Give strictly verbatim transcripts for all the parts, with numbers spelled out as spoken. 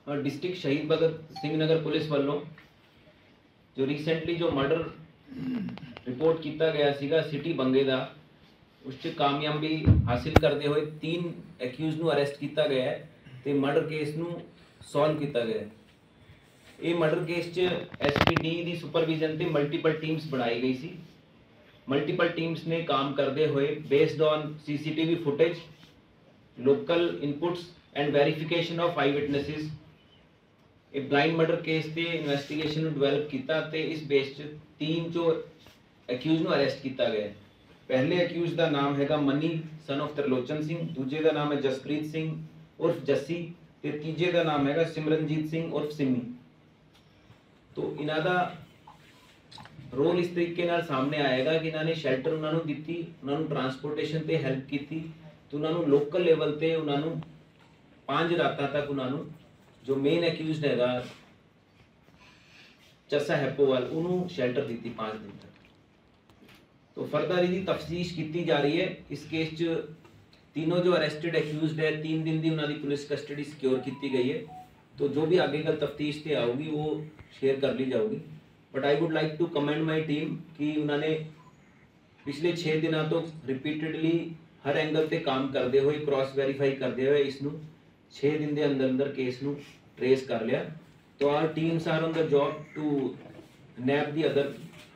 District शहीद Bhagat Singh Nagar police वालों जो रिसेंटली जो मर्डर रिपोर्ट किया गया सीगा सिटी बंगे दा उस च कामयाबी हासिल करते हुए तीन एक्यूज नू अरेस्ट किया गया है ते मर्डर केस नू सॉल्व किया गया है। ये मर्डर केस च एस पी डी की सुपरविजन ते मल्टीपल टीम्स बनाई गई सी। मल्टीपल टीम्स ने काम करते हुए based on C C T V footage, local inputs and verification of eye witnesses एक ब्लाइंड मर्डर केस ते इन्वेस्टिगेशन डिवेलप किया ते इस बेस च तीन जो एक्यूज नू अरेस्ट किया गया। पहले एक्यूज का नाम हैगा मनी सन ऑफ त्रिलोचन सिंह, दूजे का नाम है जसप्रीत सिंह उर्फ जस्सी ते तीजे का नाम हैगा सिमरनजीत सिंह उर्फ सिमी। तो इन्हां दा रोल इस तरीके नाल सामने आएगा कि इन्होंने शैल्टर उन्होंने दिती, उन्होंने ट्रांसपोर्टेशन ते हेल्प की, तो उन्होंने लोकल लेवल ते उन्होंने पांच रातां तक उन्होंने जो मेन एक्यूज हैगा चस्सा हैपोवाल उन्होंने शैल्टर दी पांच दिन तक। तो फर्दर इसकी तफ्तीश की जा रही है। इस केस च तीनों जो अरेस्टेड एक्यूज है तीन दिन की उन्होंने पुलिस कस्टडी सिक्योर की गई है। तो जो भी आगे कल तफ्तीश से आऊगी वो शेयर कर ली जाऊगी। But I would like to commend my team कि उन्होंने पिछले छः दिनों तो रिपीटेडली हर एंगल से काम करते हुए क्रॉस वेरीफाई करते हुए इसनू छः दिन के अंदर अंदर केस नू ट्रेस कर लिया। तो our teams are on the job to nab the other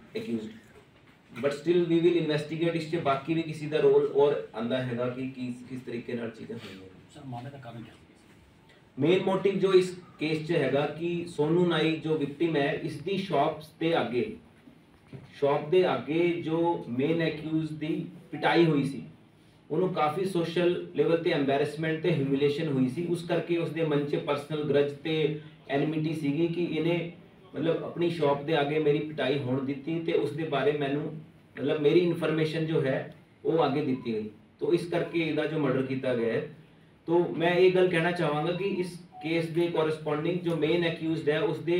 accused but still we will investigate इस बाकी भी किसी का रोल और आंदा हैगा कि किस किस तरीके नाल चीज़ें हुई। मेन मोटिव जो इस केस च हैगा कि सोनू नाई जो विक्टिम है इसकी शॉप के आगे शॉप के आगे जो मेन एक्यूज की पिटाई हुई सी उन्होंने काफ़ी सोशल लेवल ते एम्बैरसमेंट ते ह्यूमिलेशन हुई सी। उस करके उसके मन च परसनल ग्रज ते एनिमिटी सीगी कि इन्हें मतलब अपनी शॉप के आगे मेरी पिटाई होने दी ते उसके बारे मैनू मतलब मेरी इन्फॉर्मेशन जो है वो आगे दी गई। तो इस करके इसका जो मर्डर किया गया है। तो मैं ये गल कहना चाहवागा कि इस केस के कॉरस्पॉन्डिंग जो मेन एक्यूज है उसके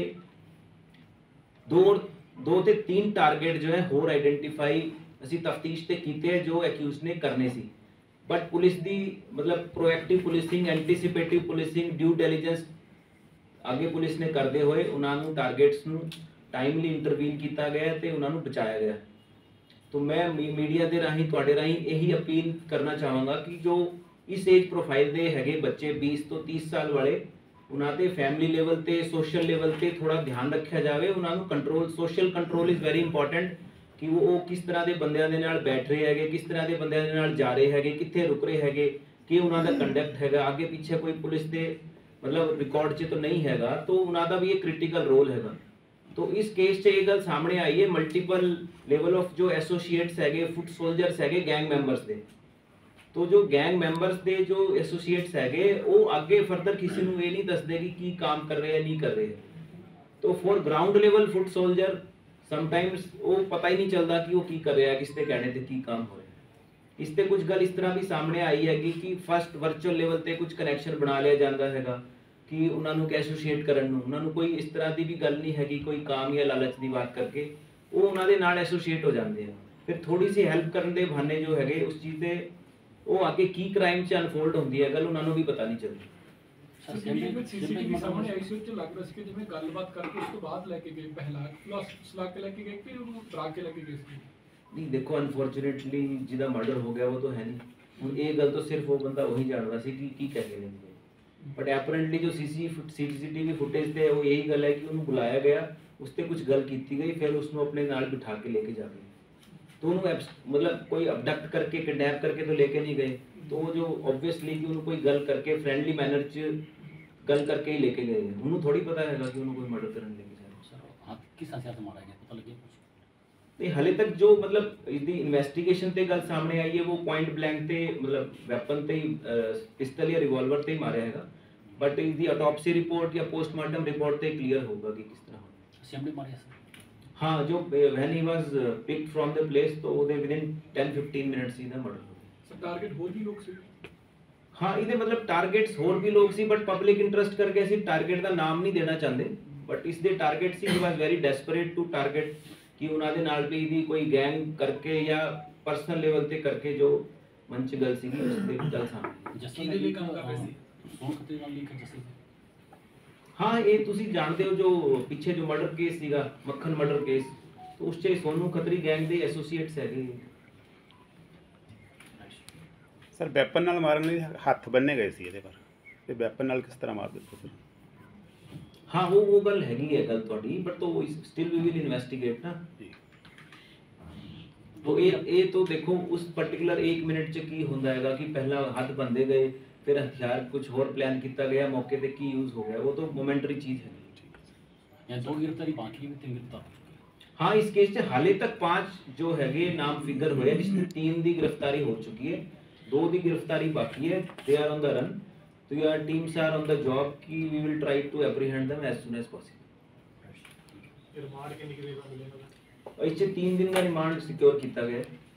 दो दो ते तीन टारगेट जो है होर आइडेंटिफाई असी तफ्तीश ते कीते जो एक्यूज ने करने सी। बट पुलिस दी मतलब proactive policing anticipative policing due diligence आगे पुलिस ने करते हुए उन्होंने टारगेट्स नू टाइमली इंटरवीन किया गया ते उन्होंने बचाया गया। तो मैं मीडिया के राही तुहाडे राही यही अपील करना चाहूँगा कि जो इस एज प्रोफाइल के है बच्चे बीस तो तीस साल वाले उन्होंने फैमिली लेवल ते सोशल लेवल ते थोड़ा ध्यान रखा जाए। उन्होंने control social control is very important कि वो किस तरह के बंदियां दे नाल बैठ रहे हैं, किस तरह के बंदियां दे नाल जा रहे हैं, कित्थे रुक रहे हैं, कि उन्होंने कंडक्ट हैगा आगे पीछे कोई पुलिस के मतलब रिकॉर्ड च तो नहीं हैगा। तो उन्होंने भी एक क्रिटिकल रोल हैगा। तो इस केस से ये गल सामने आई है मल्टीपल लेवल ऑफ जो एसोसीएट्स है फुट सोल्जर्स है गैंग मैंबर्स के। तो जो गैंग मैंबर्स के जो एसोसीएट्स है वो आगे फर्दर किसी को ये नहीं दसते कि की काम कर रहे हैं नहीं कर रहे। तो for ground level foot soldier sometimes वो पता ही नहीं चलता कि वो की कर रहा है, किसके कहने से की काम हो रहा है। इससे कुछ गल इस तरह भी सामने आई है कि फर्स्ट वर्चुअल लेवल पे कुछ कनैक्शन बना लिया जाता है कि उन्होंने एसोसीएट करने उन्होंने कोई इस तरह की भी गल नहीं है कि कोई काम या लालच की बात करके वो उन्होंने नाल एसोसीएट हो जाते हैं। फिर थोड़ी सी हैल्प करने के बहाने जो है उस चीज़ से वो आगे की क्राइम च अनफोल्ड होती है गल उन्होंने भी पता नहीं चलती। नहीं देखो अनफॉर्चुनेटली जिदा मर्डर हो गया वो तो है नहीं हूँ ये गल तो सिर्फ वो बंदा वही जानता सी कि की कह के लेंगे। बट एपरेंटली जो C C C T V footage थे वो यही गल है कि उन्होंने बुलाया गया उससे कुछ गल की गई फिर उसको अपने नाल बिठा के लेके जा गए। तो उन्होंने मतलब कोई अबडक्ट करके किडनैप करके तो लेके नहीं गए। तो वो जो ऑब्वियसली कि उन्होंने कोई गल करके फ्रेंडली मैनर च गल करके ही लेके गए उन्होंने थोड़ी पता है कि उन्होंने कोई मर्डर करने लेके जाए। किस हथियार से मारा गया पता लगे नहीं हाले तक जो मतलब इसकी इन्वेस्टिगेशन ते गल सामने आई है वो पॉइंट ब्लैंक ते मतलब वेपन ते ही पिस्टल या रिवॉल्वर ते ही मारे हैगा। बट इसकी ऑटोप्सी रिपोर्ट या पोस्टमार्टम रिपोर्ट ते क्लियर होगा कि किस तरह असेंबली मारे सर। हाँ जो when he was picked from the place तो वो within ten fifteen minutes ही दा मर्डर हो गया। सर टारगेट होर भी लोग सी हाँ इहदे मतलब टारगेट्स होर भी लोग सी बट पब्लिक इंटरेस्ट करके ਅਸੀਂ टारगेट ਦਾ ਨਾਮ ਨਹੀਂ ਦੇਣਾ ਚਾਹੁੰਦੇ। बट इसके टारगेट सी he was very desperate to target कि उन्होंने नाल भी दी कोई गैंग करके या पर्सनल लेवल पे करके जो मन च गल सी उसके गल सामने किहदे लिए काम कर रहे सी सोन खतरे वाली लिख जैसे हाँ ये तुसी जानते हो जो पिछे जो मर्डर केस सीगा मक्खन मर्डर केस तो उस च सोनू खत्री गैंग ਦੇ ਐਸੋਸੀਏਟਸ ਹੈਗੇ। ਸਰ ਵੈਪਨ ਨਾਲ ਮਾਰਨ ਲਈ ਹੱਥ ਬੰਨੇ ਗਏ ਸੀ ਇਹਦੇ ਪਰ ਤੇ ਵੈਪਨ ਨਾਲ ਕਿਸ ਤਰ੍ਹਾਂ ਮਾਰ ਦਿੱਤਾ ਸੀ? हाँ वो वो गल हैगी है गल ਤੁਹਾਡੀ बट तो स्टिल वी विल इन्वेस्टिगेट ना ਜੀ तो ये ये तो देखो उस पर्टिकुलर एक मिनट च की ਹੁੰਦਾ ਹੈਗਾ कि पहला हथ बंदे गए फिर हथियार कुछ और प्लान किया गया मौके पे की यूज हो गया वो तो मोमेंटरी चीज है। या दो गिरफ्तारी बाकी भी तीन गिरफ्तार हाँ इस केस च हाले तक पांच जो हैगे नाम फिगर होए जिसमें तीन दी गिरफ्तारी हो चुकी है दो दी गिरफ्तारी बाकी है they are on the run तो your teams are on the job की we will try to apprehend them as soon as possible. Remand कितनी देर का मिलेगा? इस तीन दिन का रिमांड सिक्योर किया गया है।